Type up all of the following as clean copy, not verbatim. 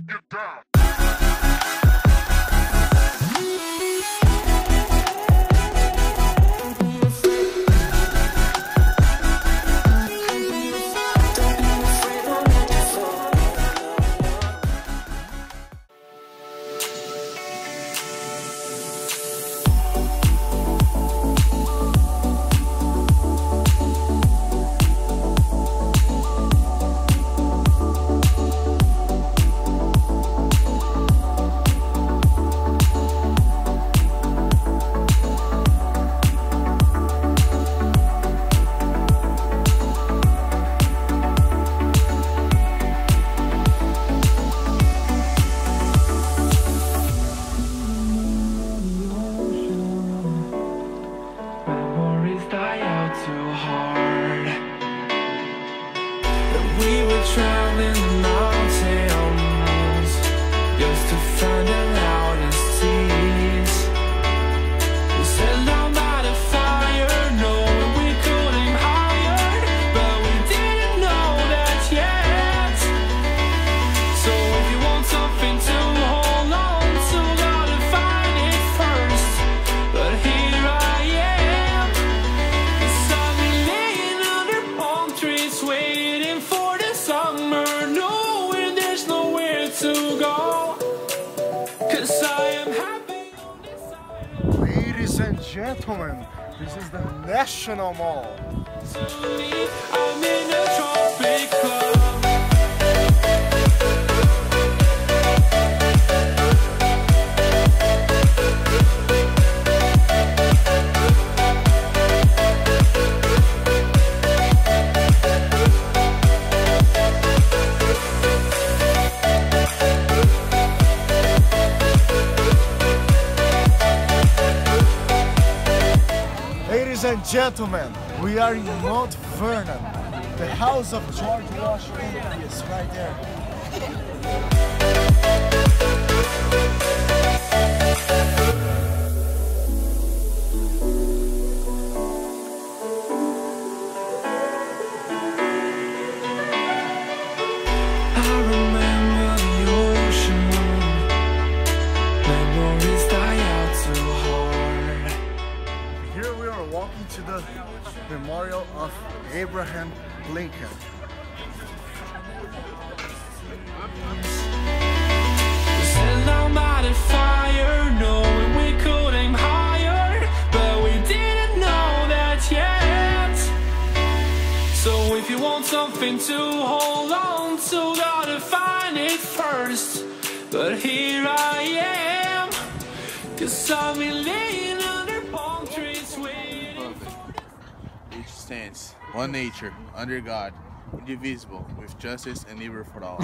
Traveling the mountains just to find the loudest seas. We set down by the fire, knowing we could aim higher, but we didn't know that yet. So if you want something to hold on to, gotta find it first. But here I am, 'cause I've been laying under palm trees waiting for the summer, knowing there's nowhere to go, 'cause I am happy on this island. Ladies and gentlemen, this is the National Mall. I'm in a tropic club. Ladies and gentlemen, we are in Mount Vernon. The house of George Washington is right there. I remember the ocean, memories die out too hard. Here we are walking to the memorial of Abraham Lincoln. We sat down by the fire, knowing we could aim higher, but we didn't know that yet. So if you want something to hold on to, gotta find it first. But here I am, 'cause I've been laying under palm trees waiting. Each stands, one nature, under God, indivisible, with justice and liberty for all.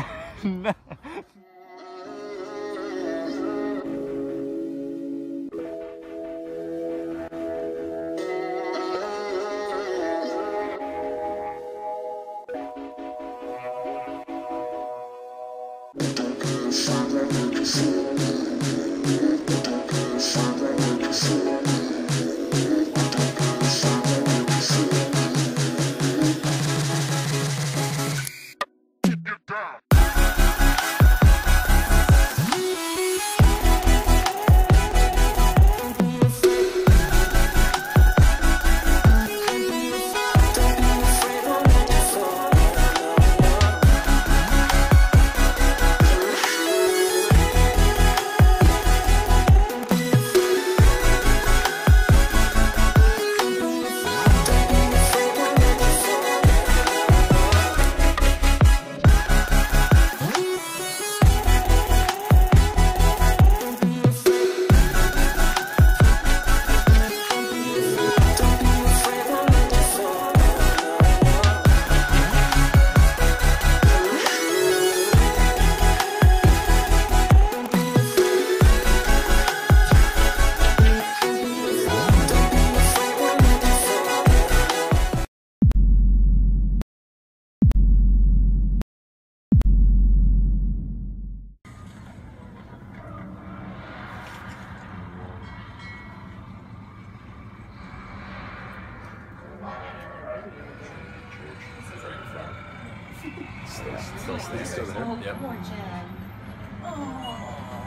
Still there? Yep.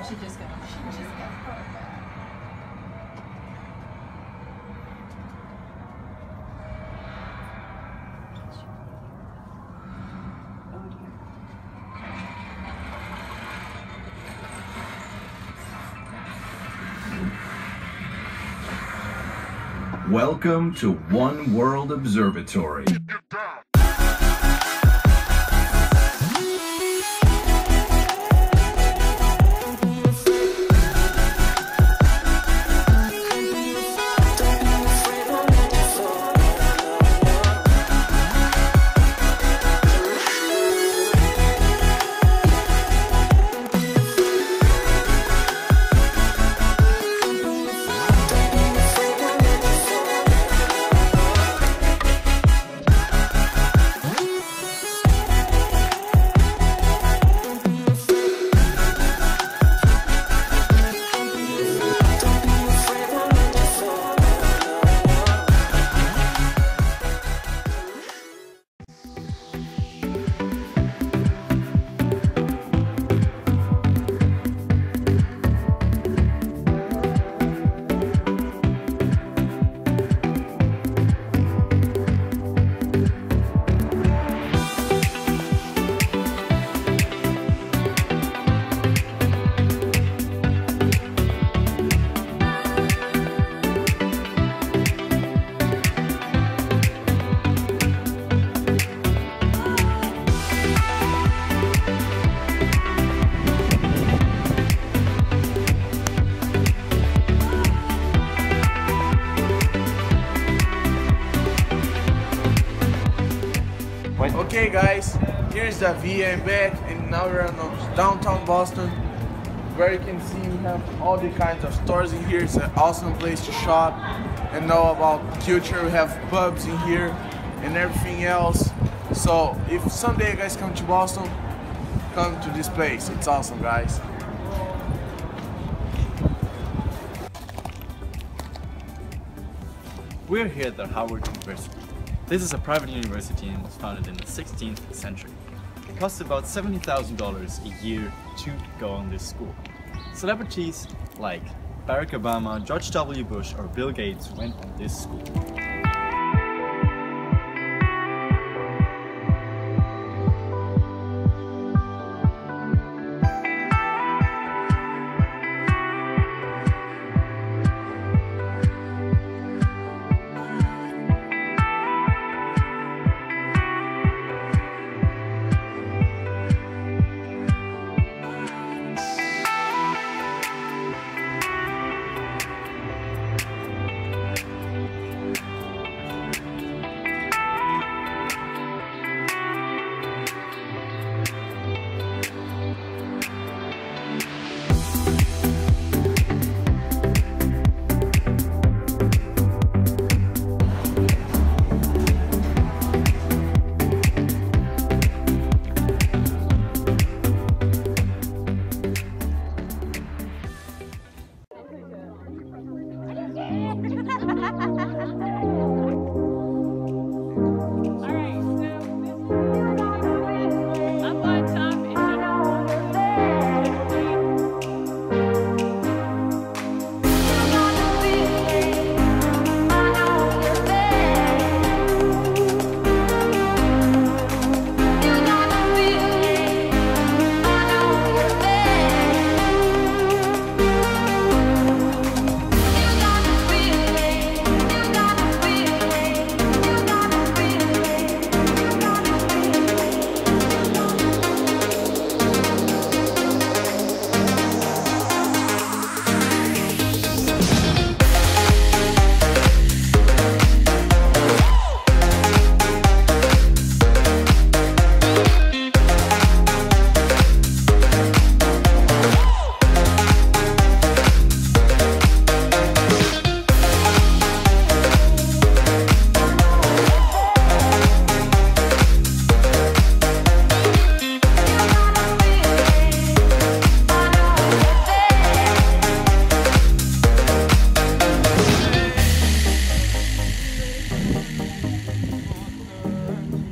She just got hurt. Oh dear. Welcome to One World Observatory. Okay guys, here's the VM back, and now we're in downtown Boston, where you can see we have all the kinds of stores in here. It's an awesome place to shop and know about culture. We have pubs in here and everything else. So if someday you guys come to Boston, come to this place. It's awesome, guys. We're here at the Howard University. This is a private university and was founded in the 16th century. It costs about $70,000 a year to go on this school. Celebrities like Barack Obama, George W. Bush, or Bill Gates went on this school.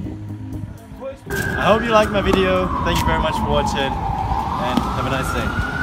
I hope you liked my video. Thank you very much for watching and have a nice day.